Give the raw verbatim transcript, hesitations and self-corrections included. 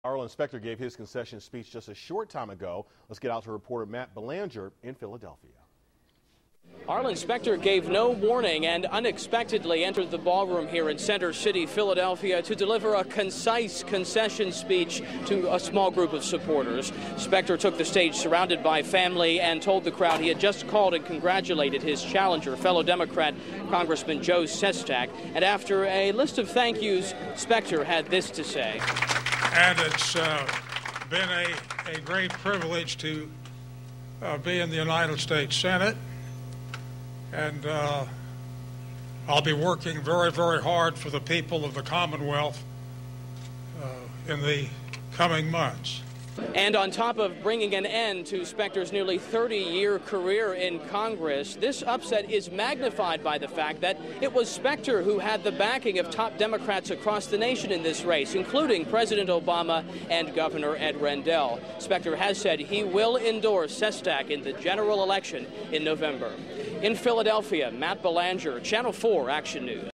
Arlen Specter gave his concession speech just a short time ago. Let's get out to reporter Matt Belanger in Philadelphia. Arlen Specter gave no warning and unexpectedly entered the ballroom here in Center City, Philadelphia, to deliver a concise concession speech to a small group of supporters. Specter took the stage surrounded by family and told the crowd he had just called and congratulated his challenger, fellow Democrat Congressman Joe Sestak. And after a list of thank yous, Specter had this to say. And it's uh, been a, a great privilege to uh, be in the United States Senate. And uh, I'll be working very, very hard for the people of the Commonwealth uh, in the coming months. And on top of bringing an end to Specter's nearly thirty-year career in Congress, this upset is magnified by the fact that it was Specter who had the backing of top Democrats across the nation in this race, including President Obama and Governor Ed Rendell. Specter has said he will endorse Sestak in the general election in November. In Philadelphia, Matt Belanger, Channel four Action News.